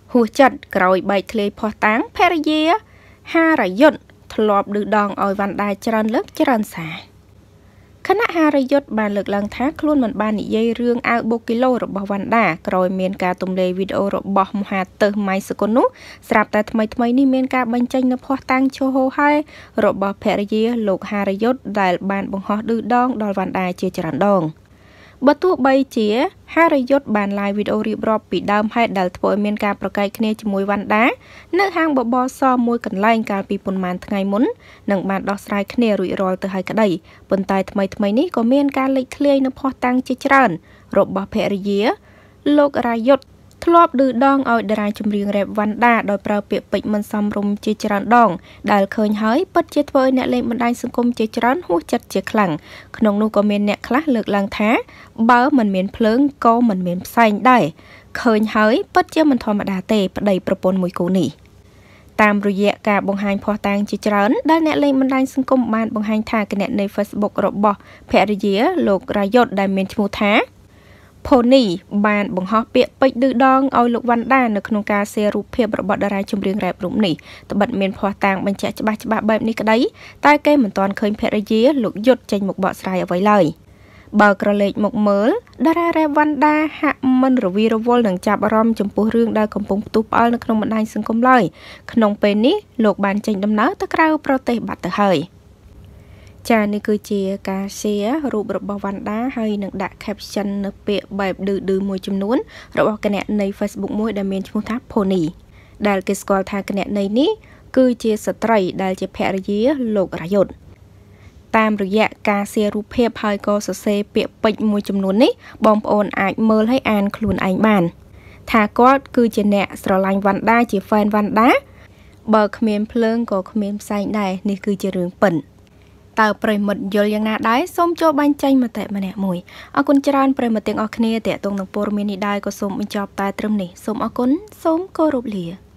hùa chật rồi bày thề phò táng phê dê ha ra yốt thọp được đòn oi văn đai tràn lớp tràn xả khả năng ha ra yốt bàn lực lăng thác luôn mình bàn dây rương ao bô kilo rồi bảo văn đà rồi miền ca tùng lê video rồi bỏ một hạt từ máy sơ con nút sạp tại thay ní miền ca bánh chanh nó phò táng cho hô hai rồi bỏ phê dê lục ha ra yốt đại bàn bằng họ được đòn đòi văn đai chia tràn đòn bất tu bay chĩa ha ra yốt bàn lại video riêng rộp bị đâm hay đào thổi miền caประกายគ្នាជាមួយវណ្ណដានៅហាងបបរសមួយកន្លែងកាលពីប៉ុន្មានថ្ងៃមុននឹងបានដោះស្រាយគ្នារួចរាល់ទៅហើយក្តីប៉ុន្តែថ្មីនេះក៏មានការលេចធ្លាយនៅផុសតាំងជាច្រើនរបស់ភរិយាលោករាយុទ្ធធ្លាប់ឌឺដងឲ្យតារាចម្រៀងរ៉េបវណ្ណដាដោយប្រើពាក្យពេចន៍មិនសមរម្យជាច្រើនដងដែលឃើញហើយពិតជាធ្វើឲ្យអ្នកលេងបណ្ដាញសង្គមជាច្រើនហួសចិត្តជាខ្លាំងក្នុងនោះក៏មានអ្នកខ្លះលើកឡើងថាបើមិនមានភ្លើងក៏មិនមានផ្សែងដែរឃើញហើយពិតជាមិនធម្មតាទេប្តីប្រពន្ធមួយគូនេះតាមរយៈការបង្ហាញភស្តុតាងជាច្រើនដែលអ្នកលេងបណ្ដាញសង្គមបានបង្ហាញថាគណនី Facebook របស់ភរិយាលោករាយុទ្ធដែលមានឈ្មោះថាផូនីបានបង្ហោះពាក្យពេចន៍ឌឺដងឲ្យលោកវណ្ណដានៅក្នុងការshareរូបភាពរបស់តារាចម្រៀងរ៉េបរូបនេះត្បិតមានភស្តុតាងបញ្ជាក់ច្បាស់បែបនេះក្តីតែគេមិនទាន់ឃើញភរិយាលោកយុទ្ធចេញមកបកស្រាយអ្វីឡើយបើក្រឡេកមកមើលតារារ៉េបវណ្ណដាហាក់មិនរវីរវល់នឹងចាប់អារម្មណ៍ចំពោះរឿងដែលកំពុងផ្ទុះផ្អើលនៅក្នុងបណ្ដាញសង្គមឡើយក្នុងពេលនេះលោកបានចេញដំណើរទៅក្រៅប្រទេសបាត់ទៅហើយចានេះគឺជាការ share រូបរបស់វណ្ណដាហើយនឹងដាក់ caption នៅពាក្យបែបឌឺមួយចំនួនរបស់គណនី Facebook មួយដែលមានឈ្មោះថា Pony ដែលគេស្គាល់ថាគណនីនេះគឺជាស្ត្រីដែលជាភរិយាលោករាយុទ្ធតាមរយៈការ share រូបភាពហើយក៏សរសេរពាក្យពេចន៍មួយចំនួននេះបងប្អូនអាចមើលហើយអានខ្លួនឯងបានថាគាត់គឺជាអ្នកស្រឡាញ់វណ្ណដាជា fan វណ្ណដាបើគ្មានភ្លើងក៏គ្មានផ្សែងដែរនេះគឺជារឿងពិនតើប្រិមិត្តយល់យ៉ាងណាដែរសូមចូលបាញ់ចេញមតិម្នាក់មួយអរគុណច្រើនប្រិមិត្តទាំងអស់គ្នាតាក់ទងនឹងព័ត៌មាននេះដែរក៏សូមបញ្ចប់តែត្រឹមនេះសូមអរគុណសូមគោរពលា